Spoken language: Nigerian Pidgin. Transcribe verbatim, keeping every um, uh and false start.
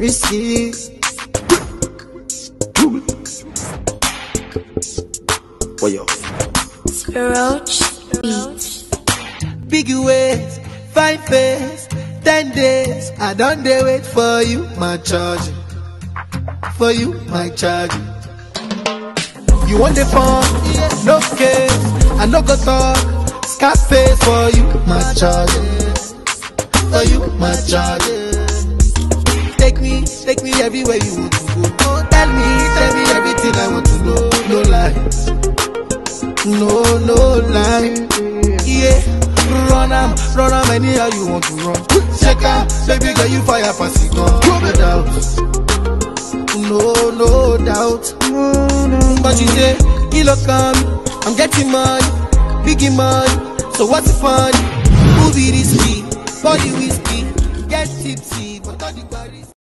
risky. What yo? Roach Beats. Big ways, fine face, ten days. I don't dare wait for you, my charge. For you, my charge. You want the phone? No case. I no go talk. Scarface for you, my charge. For you, my charge. Take me, take me everywhere you want to go. Tell me, tell me everything I want to know. No lies, no, no lie. Yeah, run am, run am anyhow you want to run. Check out, baby girl, you fire pass it on. No doubt, no, no doubt. But you say, he look on me, I'm getting money, biggie money. So what's the fun? Movie risky, body whiskey, get tips.